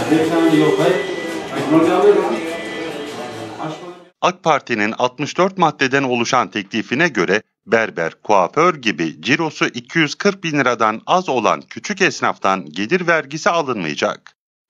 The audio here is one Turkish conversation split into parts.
AK Parti'nin 64 maddeden oluşan teklifine göre berber, kuaför gibi cirosu 240 bin liradan az olan küçük esnaftan gelir vergisi alınmayacak.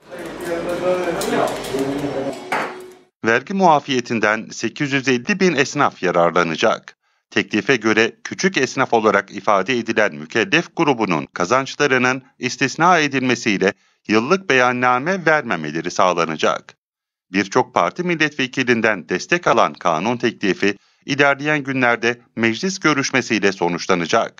Vergi muafiyetinden 850 bin esnaf yararlanacak. Teklife göre küçük esnaf olarak ifade edilen mükellef grubunun kazançlarının istisna edilmesiyle yıllık beyanname vermemeleri sağlanacak. Birçok parti milletvekilinden destek alan kanun teklifi ilerleyen günlerde meclis görüşmesiyle sonuçlanacak.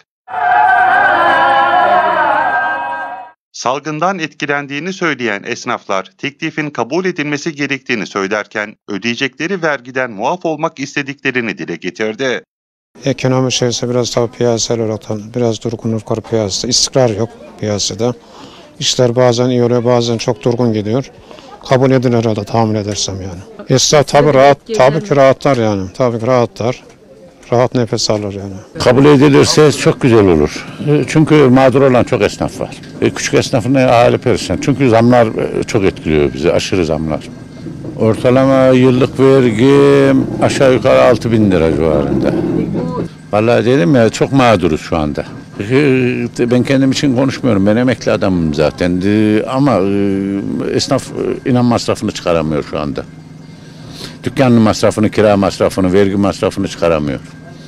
Salgından etkilendiğini söyleyen esnaflar teklifin kabul edilmesi gerektiğini söylerken ödeyecekleri vergiden muaf olmak istediklerini dile getirdi. Ekonomi içerisinde biraz tabii piyasal olarak biraz durgunluk var piyasada. İstikrar yok piyasada. İşler bazen iyi oluyor, bazen çok durgun gidiyor. Kabul edilir herhalde tahmin edersem yani. Esnaf tabii rahat, tabii ki rahatlar yani. Tabii ki rahatlar. Rahat nefes alır yani. Kabul edilirse çok güzel olur. Çünkü mağdur olan çok esnaf var. Küçük esnafın hali perişan. Çünkü zamlar çok etkiliyor bizi, aşırı zamlar. Ortalama yıllık vergi aşağı yukarı 6 bin lira civarında. Vallahi dedim ya çok mağduruz şu anda. Ben kendim için konuşmuyorum. Ben emekli adamım zaten. Ama esnaf inan masrafını çıkaramıyor şu anda. Dükkanın masrafını, kira masrafını, vergi masrafını çıkaramıyor.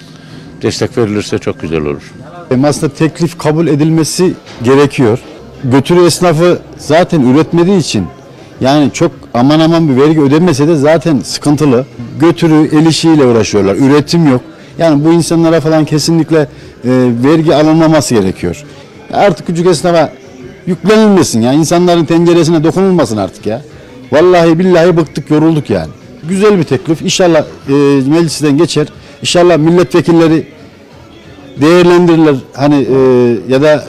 Destek verilirse çok güzel olur. Aslında teklif kabul edilmesi gerekiyor. Götürü esnafı zaten üretmediği için yani çok aman bir vergi ödemese de zaten sıkıntılı. Götürü el işiyle uğraşıyorlar. Üretim yok. Yani bu insanlara falan kesinlikle vergi alınmaması gerekiyor. Artık küçük esnafa yüklenilmesin ya. İnsanların tenceresine dokunulmasın artık ya. Vallahi billahi bıktık, yorulduk yani. Güzel bir teklif. İnşallah meclisten geçer. İnşallah milletvekilleri değerlendirirler. Hani ya da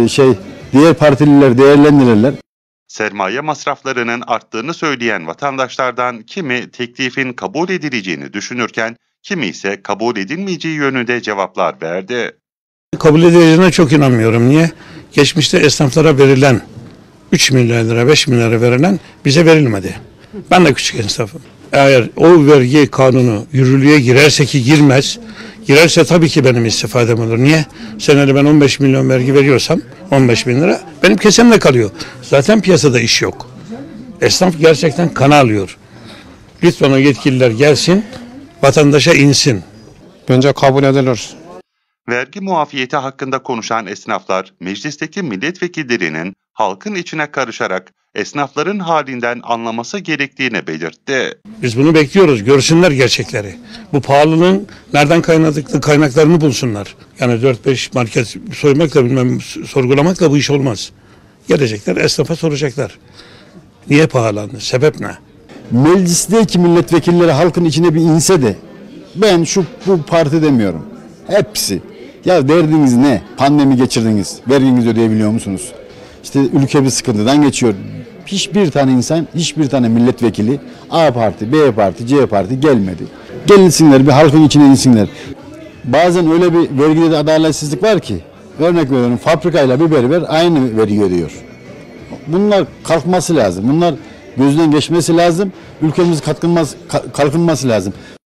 diğer partililer değerlendirirler. Sermaye masraflarının arttığını söyleyen vatandaşlardan kimi teklifin kabul edileceğini düşünürken kimi ise kabul edilmeyeceği yönünde cevaplar verdi. Kabul edileceğine çok inanmıyorum. Niye? Geçmişte esnaflara verilen 3 milyar lira, 5 milyar lira verilen bize verilmedi. Ben de küçük esnafım. Eğer o vergi kanunu yürürlüğe girerse ki girmez, girerse tabii ki benim istifadem olur. Niye? Senede ben 15 milyon vergi veriyorsam 15 bin lira benim kesemde kalıyor. Zaten piyasada iş yok. Esnaf gerçekten kan alıyor. Lütfen o yetkililer gelsin, vatandaşa insin. Bence kabul edilir. Vergi muafiyeti hakkında konuşan esnaflar, meclisteki milletvekillerinin halkın içine karışarak esnafların halinden anlaması gerektiğini belirtti. Biz bunu bekliyoruz, görsünler gerçekleri. Bu pahalılığın nereden kaynaklarını bulsunlar. Yani 4-5 market soymakla sorgulamakla bu iş olmaz. Gelecekler, esnafa soracaklar. Niye pahalandı, sebep ne? Meclisteki milletvekilleri halkın içine bir inse de ben bu parti demiyorum. Hepsi. Ya derdiniz ne? Pandemi geçirdiniz. Verginizi ödeyebiliyor musunuz? İşte ülke bir sıkıntıdan geçiyor. Hiçbir tane insan, hiçbir tane milletvekili A parti, B parti, C parti gelmedi. Gelsinler bir halkın içine insinler. Bazen öyle bir vergide de adaletsizlik var ki örnek veriyorum fabrikayla bir berber aynı vergi ödüyor. Bunlar kalkması lazım. Bunlar gözden geçmesi lazım. Ülkemiz kalkınması lazım.